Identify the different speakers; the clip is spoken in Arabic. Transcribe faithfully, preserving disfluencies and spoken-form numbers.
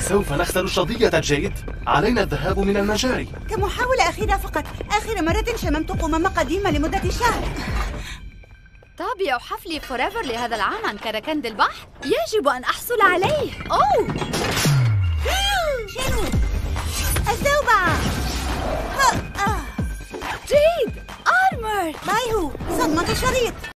Speaker 1: سوف نخسر الشظية جيد. علينا الذهاب من المجاري.
Speaker 2: كمحاولة أخيرة فقط. آخر مرة شممت قمامة قديمة لمدة شهر.
Speaker 3: طابع حفلي فوريفر لهذا العام عن كركند البحر. يجب أن أحصل عليه. أوه
Speaker 2: شنو؟ الزوبعة.
Speaker 3: جيد. آرمر.
Speaker 2: بايهو، صدمة الشريط.